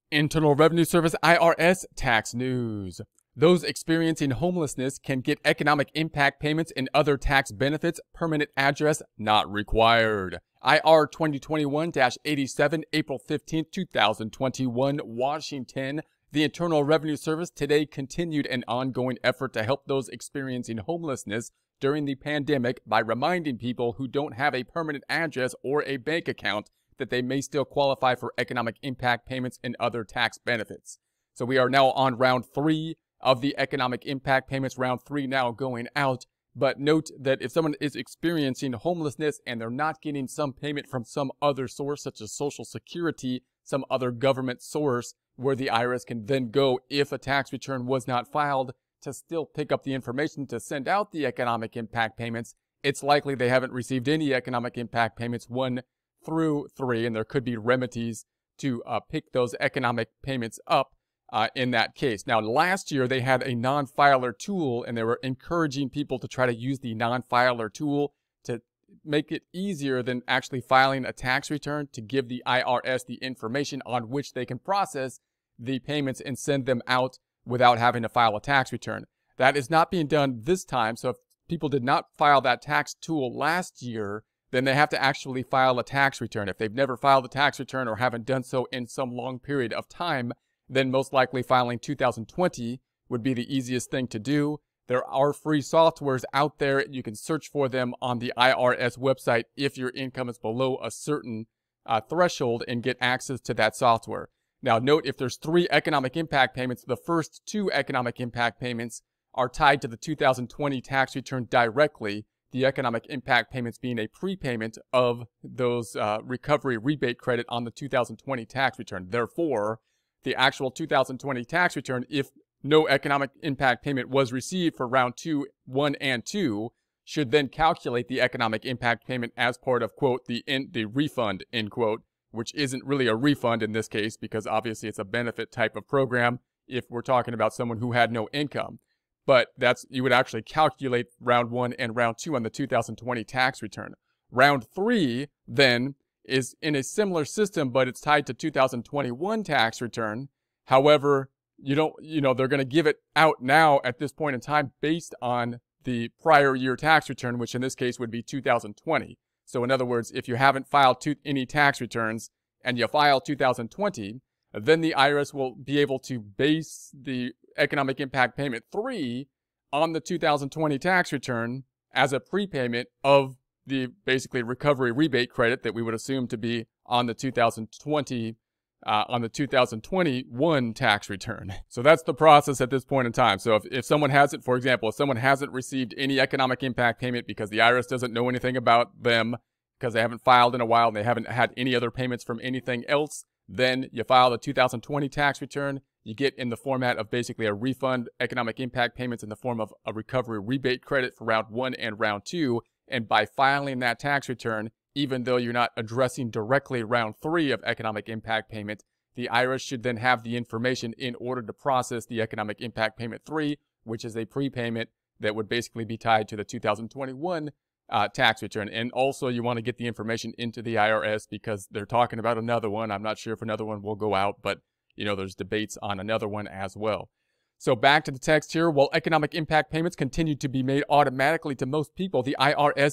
Internal Revenue Service IRS tax news. Those experiencing homelessness can get economic impact payments and other tax benefits. Permanent address not required. IR 2021-87, April 15, 2021, Washington. The Internal Revenue Service today continued an ongoing effort to help those experiencing homelessness during the pandemic by reminding people who don't have a permanent address or a bank account that they may still qualify for economic impact payments and other tax benefits. So we are now on round 3 of the economic impact payments, round 3 now going out. But note that if someone is experiencing homelessness and they're not getting some payment from some other source, such as Social Security, some other government source, where the IRS can then go, if a tax return was not filed, to still pick up the information to send out the economic impact payments, it's likely they haven't received any economic impact payments 1 through 3, and there could be remedies to pick those economic payments up in that case. Now, last year they had a non-filer tool, and they were encouraging people to try to use the non-filer tool to make it easier than actually filing a tax return, to give the IRS the information on which they can process the payments and send them out without having to file a tax return. That is not being done this time, so if people did not file that tax tool last year, then they have to actually file a tax return. If they've never filed a tax return or haven't done so in some long period of time, then most likely filing 2020 would be the easiest thing to do. There are free softwares out there. You can search for them on the IRS website if your income is below a certain threshold and get access to that software. Now note, if there's 3 economic impact payments, the first 2 economic impact payments are tied to the 2020 tax return directly, the economic impact payments being a prepayment of those recovery rebate credit on the 2020 tax return. Therefore, the actual 2020 tax return, if no economic impact payment was received for round 1 and 2, should then calculate the economic impact payment as part of, quote, the refund, end quote, which isn't really a refund in this case because obviously it's a benefit type of program if we're talking about someone who had no income. But you would actually calculate round 1 and round 2 on the 2020 tax return. Round 3 then is in a similar system, but it's tied to 2021 tax return. However, they're going to give it out now at this point in time based on the prior year tax return, which in this case would be 2020. So in other words, if you haven't filed any tax returns and you file 2020, then the IRS will be able to base the economic impact payment 3 on the 2020 tax return as a prepayment of the basically recovery rebate credit that we would assume to be on the 2021 tax return. So that's the process at this point in time. So if someone hasn't, for example, if someone hasn't received any economic impact payment because the IRS doesn't know anything about them, because they haven't filed in a while and they haven't had any other payments from anything else, then you file the 2020 tax return. You get in the format of basically a refund, economic impact payments in the form of a recovery rebate credit for round 1 and round 2. And by filing that tax return, even though you're not addressing directly round 3 of economic impact payment, the IRS should then have the information in order to process the economic impact payment 3, which is a prepayment that would basically be tied to the 2021 tax return. And also you want to get the information into the IRS because they're talking about another one. I'm not sure if another one will go out, but there's debates on another one as well. So back to the text here. While economic impact payments continue to be made automatically to most people, the IRS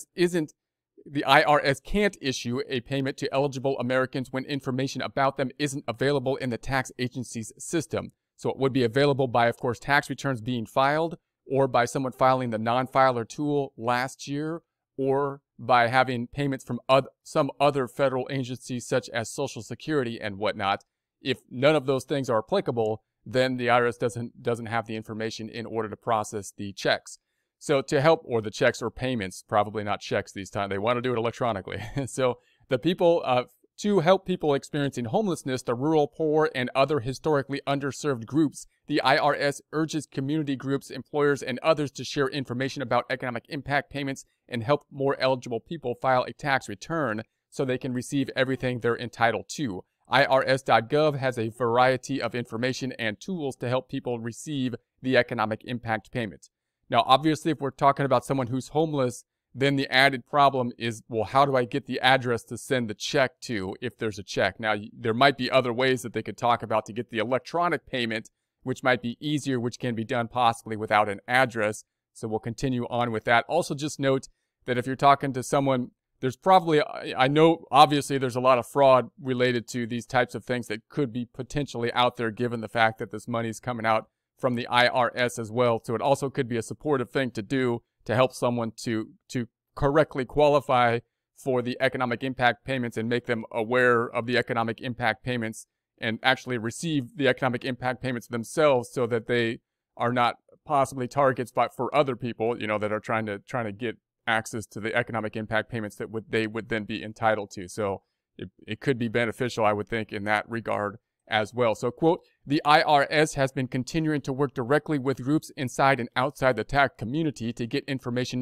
can't issue a payment to eligible Americans when information about them isn't available in the tax agency's system. So it would be available by, of course, tax returns being filed, or by someone filing the non-filer tool last year, or by having payments from some other federal agencies such as Social Security and whatnot. If none of those things are applicable, then the IRS doesn't have the information in order to process the checks. So to help, or the checks or payments, probably not checks this time. They want to do it electronically. So to help people experiencing homelessness, the rural poor, and other historically underserved groups, the IRS urges community groups, employers, and others to share information about economic impact payments and help more eligible people file a tax return so they can receive everything they're entitled to. IRS.gov has a variety of information and tools to help people receive the economic impact payment. Now, obviously, if we're talking about someone who's homeless then the added problem is, well, how do I get the address to send the check to if there's a check? Now, there might be other ways that they could talk about to get the electronic payment, which might be easier, which can be done possibly without an address. So we'll continue on with that. Also, just note that if you're talking to someone, there's probably, I know obviously there's a lot of fraud related to these types of things that could be potentially out there given the fact that this money is coming out from the IRS as well. So it also could be a supportive thing to do to help someone to correctly qualify for the economic impact payments and make them aware of the economic impact payments and actually receive the economic impact payments themselves so that they are not possibly targets but for other people, you know, that are trying to get access to the economic impact payments that they would then be entitled to. So it could be beneficial, I would think, in that regard as well. So, quote, the IRS has been continuing to work directly with groups inside and outside the tax community to get information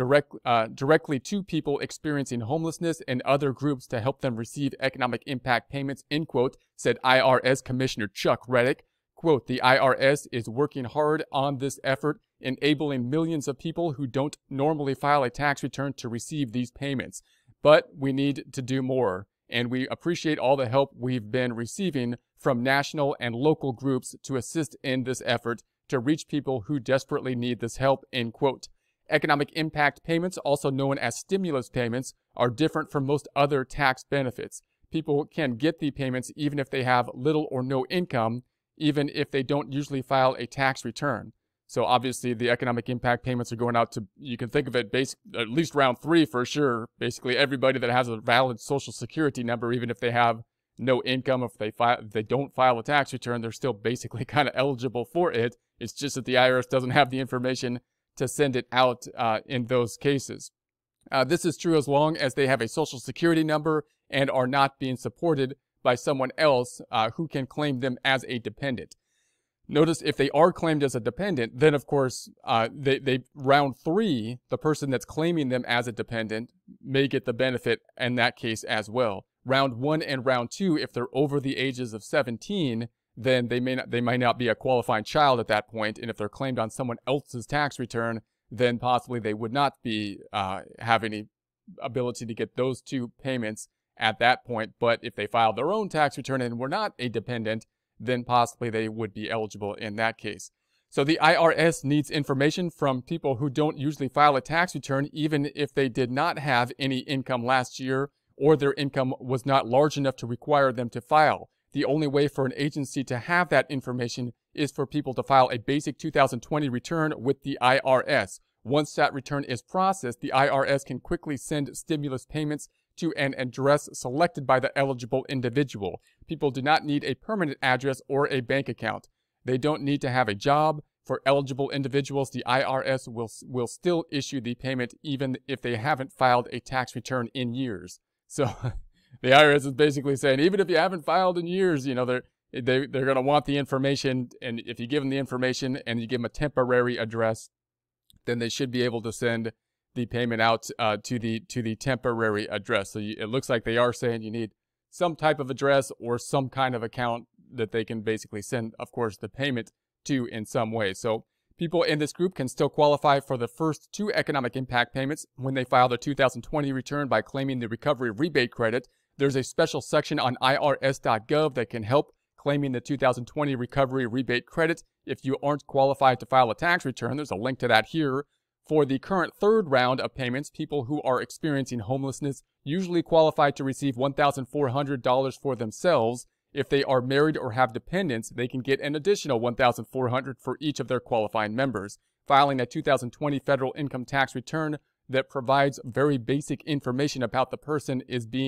directly to people experiencing homelessness and other groups to help them receive economic impact payments, end quote, said IRS Commissioner Chuck Reddick. Quote, the IRS is working hard on this effort, enabling millions of people who don't normally file a tax return to receive these payments. But we need to do more, and we appreciate all the help we've been receiving from national and local groups to assist in this effort to reach people who desperately need this help, end quote. Economic impact payments, also known as stimulus payments, are different from most other tax benefits. People can get the payments even if they have little or no income, even if they don't usually file a tax return. So obviously the economic impact payments are going out to, you can think of it at least round 3 for sure, basically everybody that has a valid social security number, even if they have no income, if they don't file a tax return, they're still basically kind of eligible for it. It's just that the IRS doesn't have the information to send it out in those cases. This is true as long as they have a social security number and are not being supported by someone else who can claim them as a dependent. Notice if they are claimed as a dependent, then of course, round 3, the person that's claiming them as a dependent may get the benefit in that case as well. Round 1 and round 2, if they're over the ages of 17, then they might not be a qualifying child at that point, and if they're claimed on someone else's tax return, then possibly they would not be have any ability to get those 2 payments at that point. But if they filed their own tax return and were not a dependent, then possibly they would be eligible in that case. So the IRS needs information from people who don't usually file a tax return, even if they did not have any income last year or their income was not large enough to require them to file. The only way for an agency to have that information is for people to file a basic 2020 return with the IRS. Once that return is processed, the IRS can quickly send stimulus payments to an address selected by the eligible individual. People do not need a permanent address or a bank account. They don't need to have a job. For eligible individuals, the IRS will still issue the payment even if they haven't filed a tax return in years. So the IRS is basically saying, even if you haven't filed in years, you know, they're going to want the information. And if you give them the information and you give them a temporary address, then they should be able to send the payment out to the temporary address. So it looks like they are saying you need some type of address or some kind of account that they can basically send, of course, the payment to in some way. So people in this group can still qualify for the first 2 economic impact payments when they file their 2020 return by claiming the recovery rebate credit. There's a special section on IRS.gov that can help claiming the 2020 recovery rebate credit if you aren't qualified to file a tax return. There's a link to that here. For the current 3rd round of payments, people who are experiencing homelessness usually qualify to receive $1,400 for themselves. If they are married or have dependents, they can get an additional $1,400 for each of their qualifying members. Filing a 2020 federal income tax return that provides very basic information about the person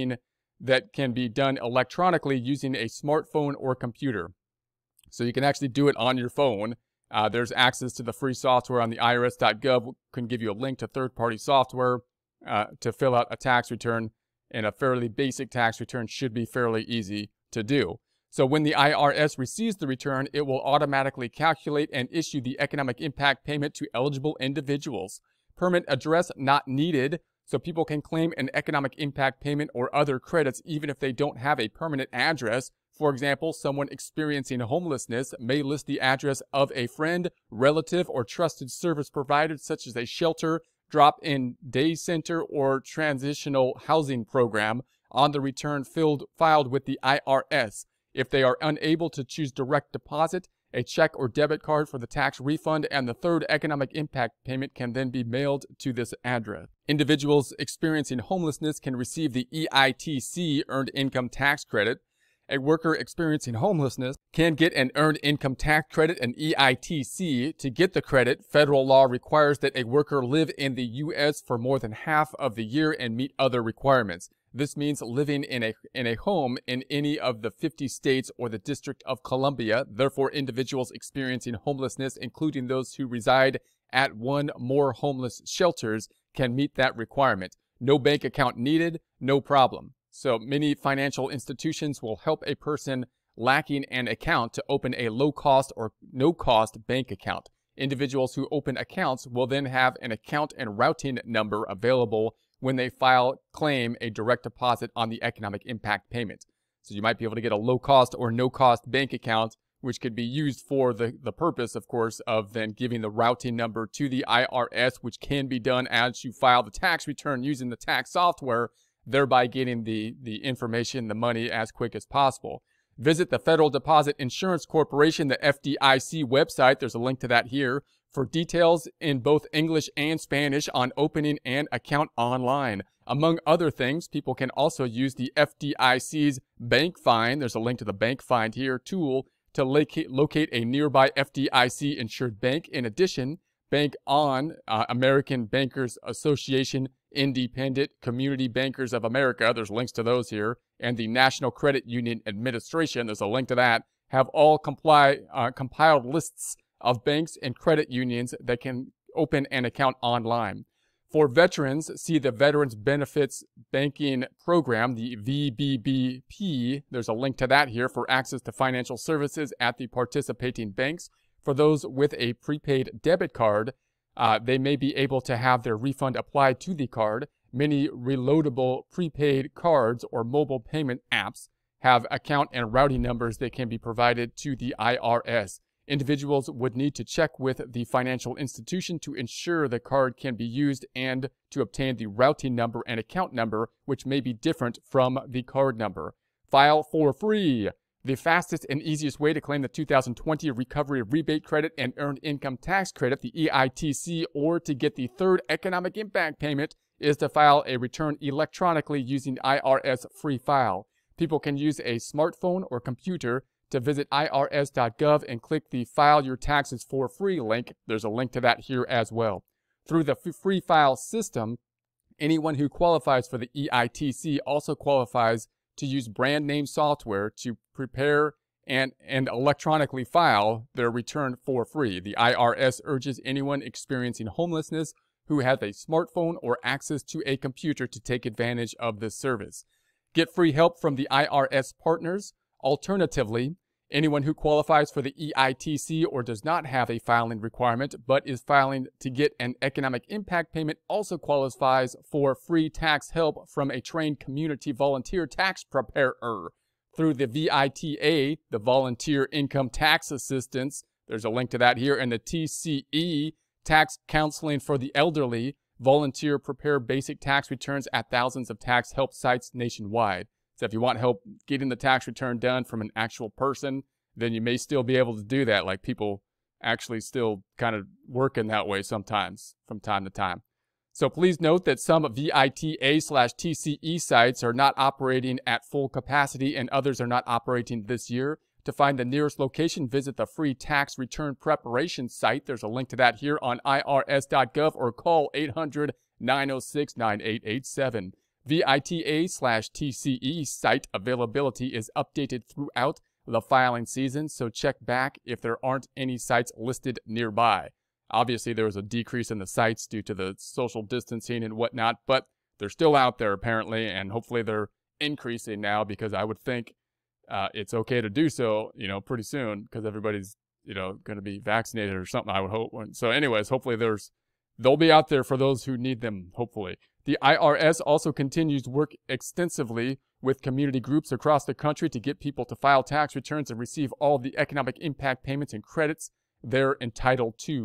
that can be done electronically using a smartphone or computer. So you can actually do it on your phone. There's access to the free software on the IRS.gov. Can give you a link to third-party software to fill out a tax return, and a fairly basic tax return should be fairly easy to do. So when the IRS receives the return, it will automatically calculate and issue the economic impact payment to eligible individuals. Permanent address not needed, so people can claim an economic impact payment or other credits even if they don't have a permanent address. For example, someone experiencing homelessness may list the address of a friend, relative, or trusted service provider such as a shelter, drop-in day center, or transitional housing program on the return filed with the IRS. If they are unable to choose direct deposit, a check or debit card for the tax refund and the third economic impact payment can then be mailed to this address. Individuals experiencing homelessness can receive the EITC Earned Income Tax Credit. A worker experiencing homelessness can get an Earned Income Tax Credit, an EITC. To get the credit, federal law requires that a worker live in the U.S. for more than half of the year and meet other requirements. This means living in a home in any of the 50 states or the District of Columbia. Therefore, individuals experiencing homelessness, including those who reside at one or more homeless shelters, can meet that requirement. No bank account needed, no problem. So many financial institutions will help a person lacking an account to open a low-cost or no-cost bank account. Individuals who open accounts will then have an account and routing number available when they claim a direct deposit on the economic impact payment. So you might be able to get a low-cost or no-cost bank account, which could be used for the purpose, of course, of then giving the routing number to the IRS, which can be done as you file the tax return using the tax software, thereby getting the information, the money, as quick as possible. Visit the Federal Deposit Insurance Corporation, the FDIC website. There's a link to that here for details in both English and Spanish on opening an account online. Among other things, people can also use the FDIC's Bank Find. There's a link to the Bank Find here tool to locate a nearby FDIC insured bank. In addition, Bank On, American Bankers Association, Independent Community Bankers of America, there's links to those here, and the National Credit Union Administration, there's a link to that, have all compiled lists of banks and credit unions that can open an account online. For veterans, see the Veterans Benefits Banking Program, the VBBP. There's a link to that here for access to financial services at the participating banks. For those with a prepaid debit card, they may be able to have their refund applied to the card. Many reloadable prepaid cards or mobile payment apps have account and routing numbers that can be provided to the IRS. Individuals would need to check with the financial institution to ensure the card can be used and to obtain the routing number and account number, which may be different from the card number. File for free. The fastest and easiest way to claim the 2020 Recovery Rebate Credit and Earned Income Tax Credit, the EITC, or to get the third economic impact payment is to file a return electronically using IRS Free File. People can use a smartphone or computer to visit IRS.gov and click the File Your Taxes for Free link. There's a link to that here as well. Through the Free File system, anyone who qualifies for the EITC also qualifies to use brand name software to prepare and electronically file their return for free. The IRS urges anyone experiencing homelessness who has a smartphone or access to a computer to take advantage of this service. Get free help from the IRS partners. Alternatively, anyone who qualifies for the EITC or does not have a filing requirement but is filing to get an economic impact payment also qualifies for free tax help from a trained community volunteer tax preparer. Through the VITA, the Volunteer Income Tax Assistance, there's a link to that here, and the TCE, Tax Counseling for the Elderly, volunteer prepare basic tax returns at thousands of tax help sites nationwide. So if you want help getting the tax return done from an actual person, then you may still be able to do that. Like people actually still kind of work in that way sometimes from time to time. So please note that some VITA/TCE sites are not operating at full capacity and others are not operating this year. To find the nearest location, visit the free tax return preparation site. There's a link to that here on IRS.gov or call 800-906-9887. VITA/TCE site availability is updated throughout the filing season, so check back if there aren't any sites listed nearby. Obviously, there was a decrease in the sites due to the social distancing and whatnot, but they're still out there apparently, and hopefully they're increasing now because I would think it's okay to do so, pretty soon because everybody's, going to be vaccinated or something, I would hope. So anyways, hopefully they'll be out there for those who need them, hopefully. The IRS also continues to work extensively with community groups across the country to get people to file tax returns and receive all the economic impact payments and credits they're entitled to.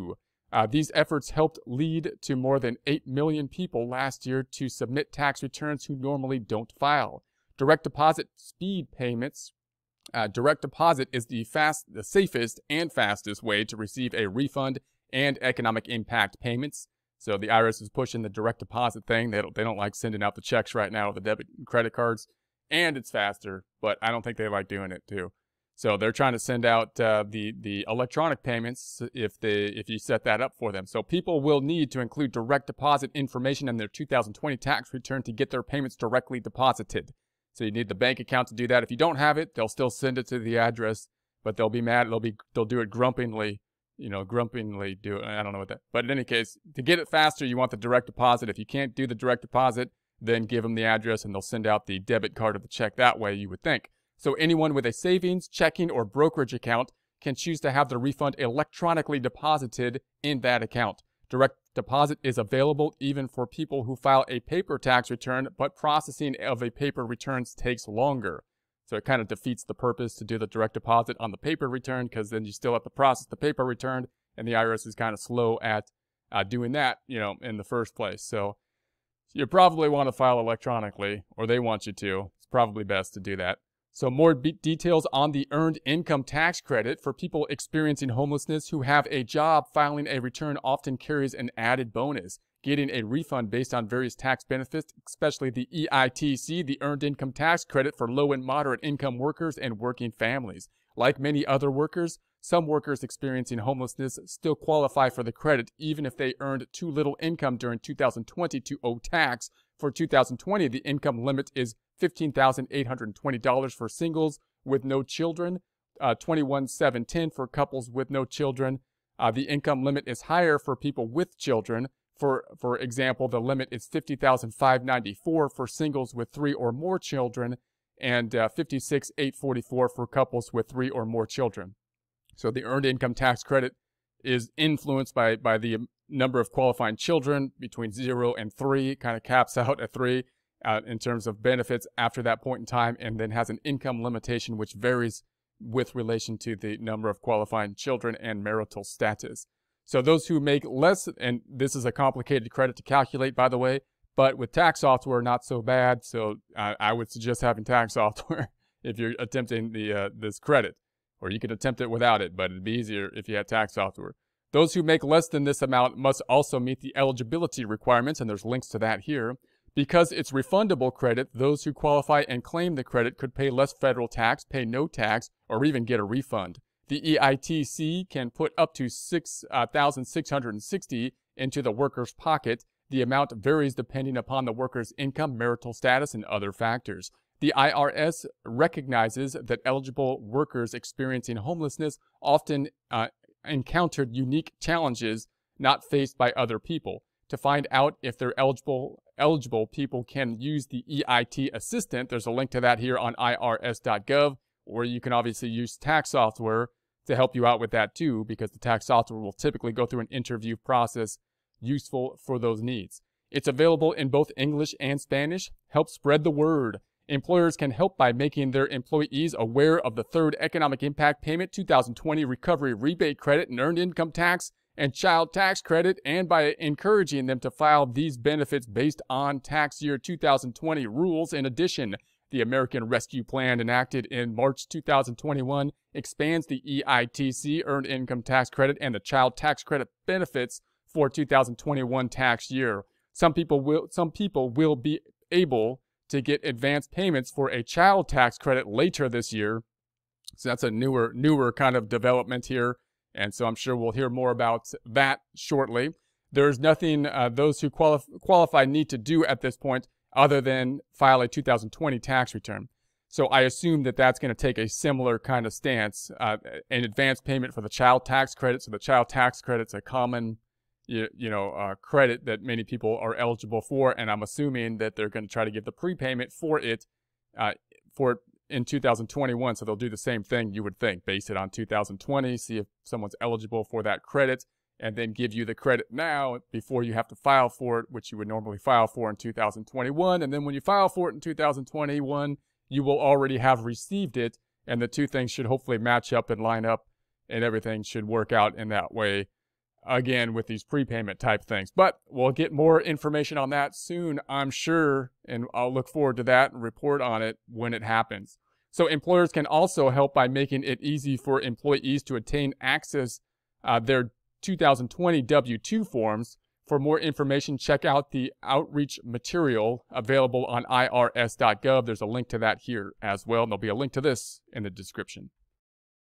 These efforts helped lead to more than 8 million people last year to submit tax returns who normally don't file. Direct deposit speed payments. Direct deposit is the safest and fastest way to receive a refund and economic impact payments. So the IRS is pushing the direct deposit thing. They don't like sending out the checks right now with the debit and credit cards, and it's faster, but I don't think they like doing it too. So they're trying to send out the electronic payments if you set that up for them. So people will need to include direct deposit information in their 2020 tax return to get their payments directly deposited. So you need the bank account to do that. If you don't have it, they'll still send it to the address, but they'll be mad. They'll do it grumpily. Grumpily do it. I don't know what that. But in any case, to get it faster, you want the direct deposit. If you can't do the direct deposit, then give them the address and they'll send out the debit card or the check that way, you would think. So anyone with a savings, checking, or brokerage account can choose to have the refund electronically deposited in that account. Direct deposit is available even for people who file a paper tax return, but processing of a paper return takes longer. So it kind of defeats the purpose to do the direct deposit on the paper return, because then you still have to process the paper return, and the IRS is kind of slow at doing that, in the first place. So you probably want to file electronically, or they want you to. It's probably best to do that. So more details on the Earned Income Tax Credit for people experiencing homelessness who have a job. Filing a return often carries an added bonus, getting a refund based on various tax benefits, especially the EITC, the Earned Income Tax Credit for low and moderate income workers and working families. Like many other workers, some workers experiencing homelessness still qualify for the credit even if they earned too little income during 2020 to owe tax. For 2020, the income limit is $15,820 for singles with no children, $21,710 for couples with no children. The income limit is higher for people with children. For example, the limit is $50,594 for singles with 3 or more children, and $56,844 for couples with 3 or more children. So the Earned Income Tax Credit is influenced by the number of qualifying children between 0 and 3, kind of caps out at 3 in terms of benefits after that point in time, and then has an income limitation which varies with relation to the number of qualifying children and marital status. So those who make less, and this is a complicated credit to calculate, by the way, but with tax software, not so bad. So I would suggest having tax software if you're attempting this credit, or you could attempt it without it, but it'd be easier if you had tax software. Those who make less than this amount must also meet the eligibility requirements, and there's links to that here. Because it's refundable credit, those who qualify and claim the credit could pay less federal tax, pay no tax, or even get a refund. The EITC can put up to $6,660 into the worker's pocket. The amount varies depending upon the worker's income, marital status, and other factors. The IRS recognizes that eligible workers experiencing homelessness often encountered unique challenges not faced by other people. To find out if they're eligible, people can use the EIT Assistant. There's a link to that here on IRS.gov, or you can obviously use tax software to help you out with that too, because the tax software will typically go through an interview process useful for those needs. It's available in both English and Spanish. Help spread the word. Employers can help by making their employees aware of the third Economic Impact Payment 2020 Recovery Rebate Credit and Earned Income Tax and Child Tax Credit, and by encouraging them to file these benefits based on tax year 2020 rules. In addition, the American Rescue Plan enacted in March 2021 expands the EITC Earned Income Tax Credit and the Child Tax Credit benefits for 2021 tax year. Some people will be able to get advance payments for a child tax credit later this year. So that's a newer kind of development here. And so I'm sure we'll hear more about that shortly. There's nothing those who qualify need to do at this point other than file a 2020 tax return. So I assume that that's going to take a similar kind of stance, an advance payment for the child tax credit. So the child tax credit's a common credit that many people are eligible for, and I'm assuming that they're going to try to give the prepayment for it in 2021. So they'll do the same thing, you would think, base it on 2020, see if someone's eligible for that credit, and then give you the credit now before you have to file for it, which you would normally file for in 2021. And then when you file for it in 2021, you will already have received it, and the two things should hopefully match up and line up, and everything should work out in that way. again with these prepayment type things. But we'll get more information on that soon, I'm sure, and I'll look forward to that and report on it when it happens. So employers can also help by making it easy for employees to attain access their 2020 W-2 forms. For more information, check out the outreach material available on IRS.gov. There's a link to that here as well, and there'll be a link to this in the description.